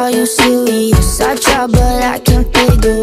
Are you serious? I try but I can't figure